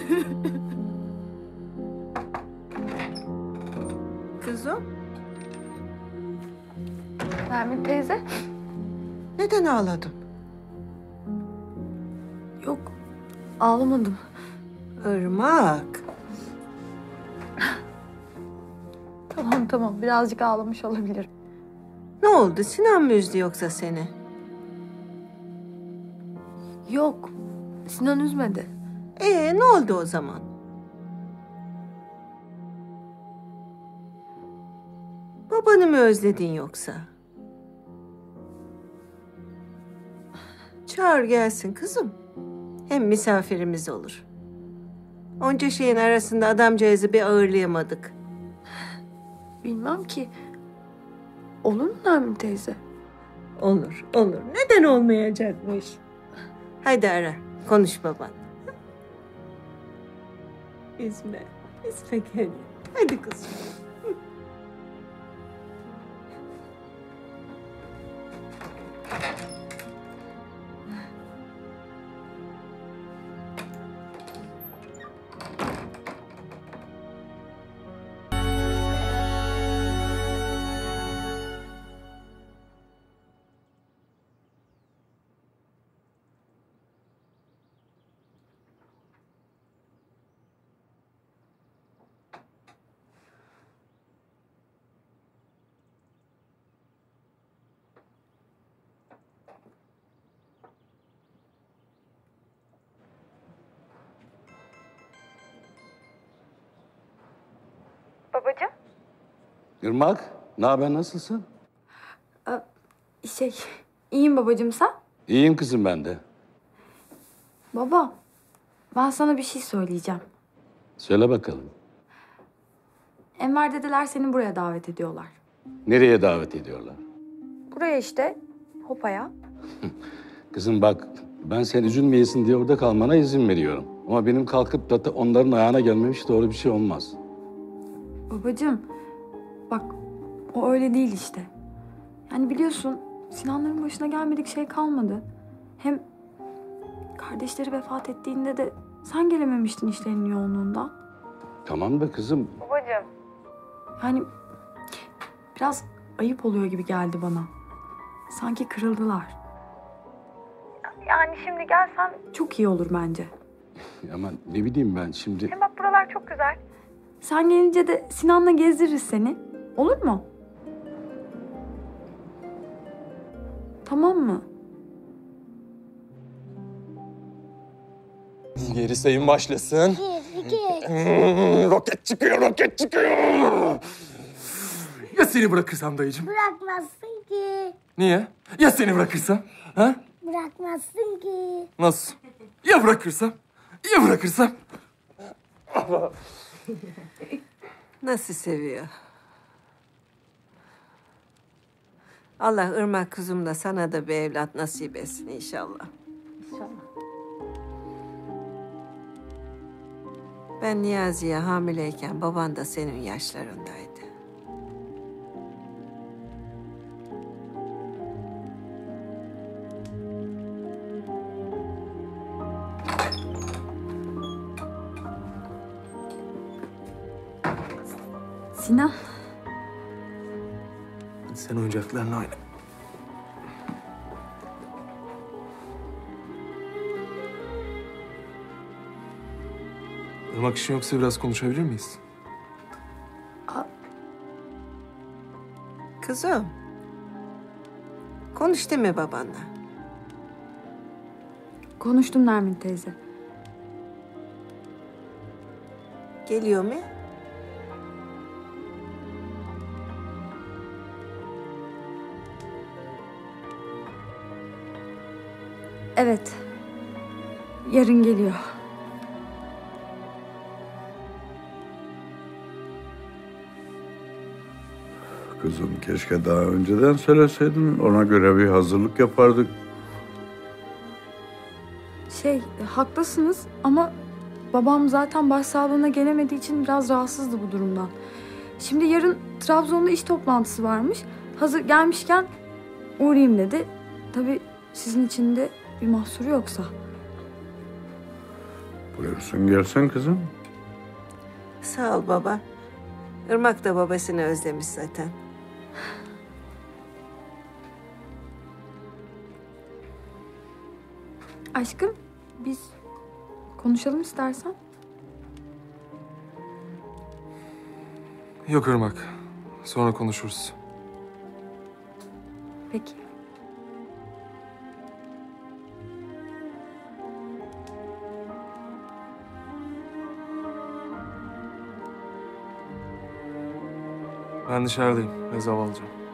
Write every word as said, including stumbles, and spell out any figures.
Kızım. Nermin teyze. Neden ağladın? Yok, ağlamadım. Irmak. Tamam tamam, birazcık ağlamış olabilirim. Ne oldu? Sinan mı üzdü yoksa seni? Yok, Sinan üzmedi. Ee, ne oldu o zaman? Babanı mı özledin yoksa? Çağır gelsin kızım. Hem misafirimiz olur. Onca şeyin arasında adamcağızı bir ağırlayamadık. Bilmem ki. Olur mu Nermin teyze? Olur, olur. Neden olmayacakmış? Haydi ara, konuş baban. Üzme, üzme kendini. Hadi kızım. Babacığım? Irmak, ne haber, nasılsın? Şey, iyiyim babacığım, sen? İyiyim kızım ben de. Baba, ben sana bir şey söyleyeceğim. Söyle bakalım. Enver dedeler seni buraya davet ediyorlar. Nereye davet ediyorlar? Buraya işte, Hopa'ya. Kızım bak, ben sen üzülmeyesin diye orada kalmana izin veriyorum. Ama benim kalkıp da onların ayağına gelmem hiç doğru bir şey olmaz. Babacığım, bak o öyle değil işte. Yani biliyorsun Sinanların başına gelmedik şey kalmadı. Hem kardeşleri vefat ettiğinde de sen gelememiştin işlerinin yoğunluğundan. Tamam be kızım. Babacığım. Yani biraz ayıp oluyor gibi geldi bana. Sanki kırıldılar. Yani şimdi gelsen çok iyi olur bence. Ama ne bileyim ben şimdi... Hem bak buralar çok güzel. Sen gelince de Sinan'la gezdiririz seni. Olur mu? Tamam mı? Geri sayım başlasın. Bir, iki. Hmm, roket çıkıyor, roket çıkıyor. Ya seni bırakırsam dayıcığım? Bırakmazsın ki. Niye? Ya seni bırakırsam? Ha? Bırakmazsın ki. Nasıl? Ya bırakırsam? Ya bırakırsam? Nasıl seviyor? Allah Irmak kızım da sana da bir evlat nasip etsin inşallah. İnşallah. Ben Niyazi'ye hamileyken baban da senin yaşlarındaydı. Sinan. Sen oyuncaklarla oyna. Irmak işin yoksa biraz konuşabilir miyiz? Kızım. Konuş değil mi babanla? Konuştum Nermin teyze. Geliyor mu? Evet. Yarın geliyor. Kızım keşke daha önceden söyleseydin. Ona göre bir hazırlık yapardık. Şey, haklısınız ama babam zaten başsağlığına gelemediği için biraz rahatsızdı bu durumdan. Şimdi yarın Trabzon'da iş toplantısı varmış. Hazır gelmişken uğrayayım dedi. Tabii sizin için de bir mahsuru yoksa. Buyursun gelsin kızım. Sağ ol baba. Irmak da babasını özlemiş zaten. Aşkım biz konuşalım istersen. Yok Irmak. Sonra konuşuruz. Peki. Ben dışarıdayım. Rezav alacağım.